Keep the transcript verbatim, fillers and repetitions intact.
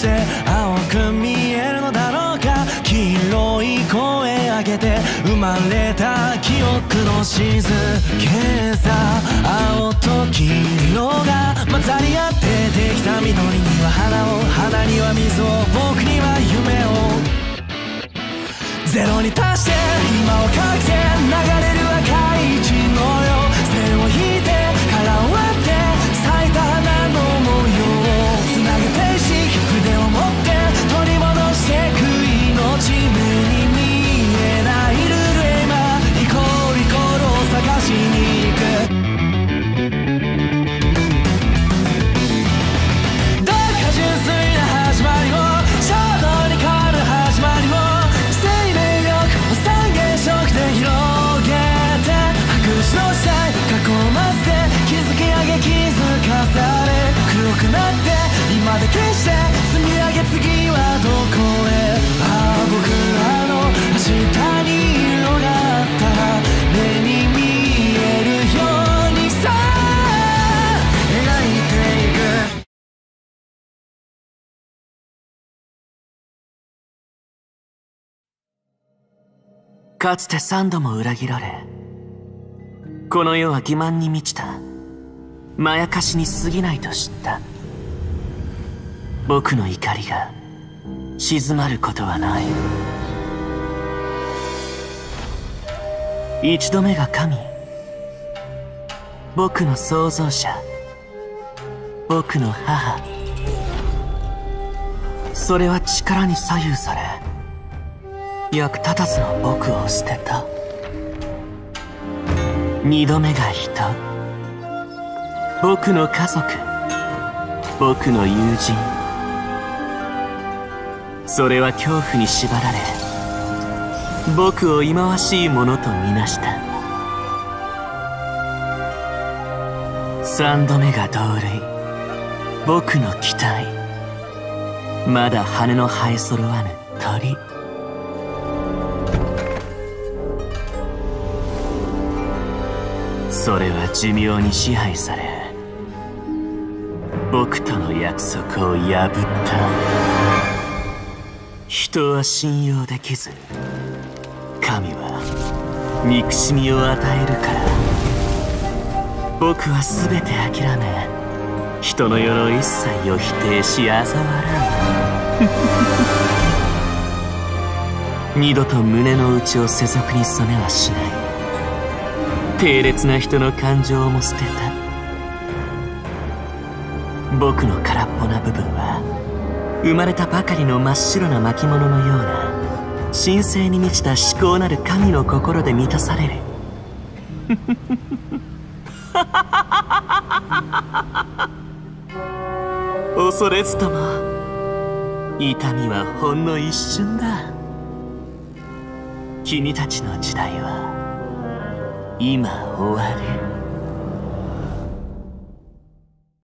して青く見えるのだろうか。黄色い声上げて生まれた記憶の静けさ。青と黄色が混ざり合ってできた緑には花を、花には水を、僕には夢を。ゼロに達して今をかけて流れる赤い血のよ。線を引いて殻を割って咲いた花の模様をつなげて意識、筆を持って取り戻してく命。目に見えないルールへ今イコールイコールを探しに行く。どうか純粋な始まりを、衝動に変わる始まりを、食で広げて白紙の時代囲ませて築き上げ気づかされ黒くなって今で決して積み上げ次はどこへ。ああ僕らの明日に色があったら目に見えるようにさ描いていく。かつて三度も裏切られ、この世は欺瞞に満ちたまやかしに過ぎないと知った。僕の怒りが静まることはない。一度目が神、僕の創造者、僕の母。それは力に左右され役立たずの僕を捨てた。二度目が人、僕の家族、僕の友人。それは恐怖に縛られ僕を忌まわしいものとみなした。三度目が同類、僕の期待、まだ羽の生え揃わぬ鳥。それは寿命に支配され僕との約束を破った。人は信用できず神は憎しみを与えるから、僕は全て諦め人の世の一切を否定し嘲笑う。二度と胸の内を世俗に染めはしない。低劣な人の感情も捨てた。僕の空っぽな部分は生まれたばかりの真っ白な巻物のような神聖に満ちた至高なる神の心で満たされる。恐れずとも痛みはほんの一瞬だ。君たちの時代は今終わる。